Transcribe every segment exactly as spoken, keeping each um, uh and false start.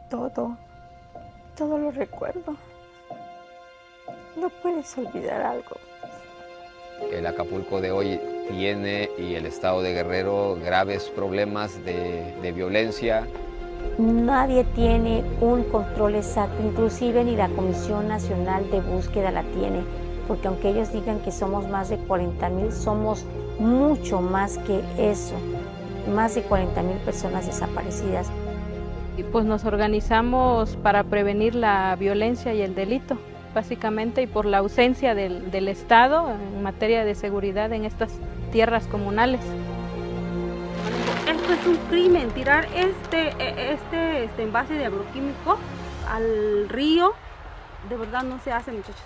Todo, todo lo recuerdo. No puedes olvidar algo. El Acapulco de hoy tiene, y el estado de Guerrero, graves problemas de, de violencia. Nadie tiene un control exacto, inclusive ni la Comisión Nacional de Búsqueda la tiene, porque aunque ellos digan que somos más de cuarenta mil, somos mucho más que eso, más de cuarenta mil personas desaparecidas. Y pues nos organizamos para prevenir la violencia y el delito, básicamente, y por la ausencia del, del Estado en materia de seguridad en estas tierras comunales. Esto es un crimen, tirar este, este, este envase de agroquímico al río, de verdad no se hace, muchachos.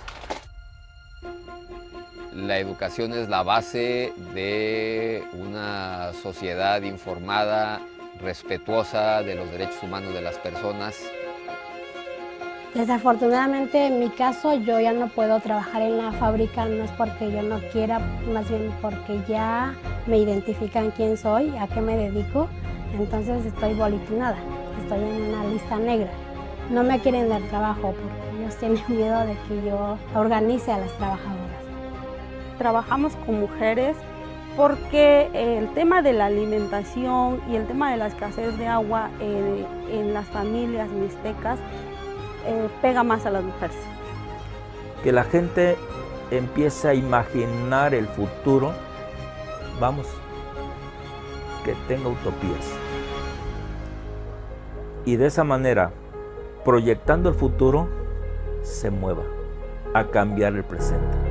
La educación es la base de una sociedad informada, respetuosa de los derechos humanos de las personas. Desafortunadamente, en mi caso, yo ya no puedo trabajar en la fábrica, no es porque yo no quiera, más bien porque ya me identifican quién soy, a qué me dedico, entonces estoy boletinada, estoy en una lista negra. No me quieren dar trabajo porque ellos tienen miedo de que yo organice a las trabajadoras. Trabajamos con mujeres porque el tema de la alimentación y el tema de la escasez de agua eh, en las familias mixtecas eh, pega más a las mujeres. Que la gente empiece a imaginar el futuro, vamos, que tenga utopías. Y de esa manera, proyectando el futuro, se mueva a cambiar el presente.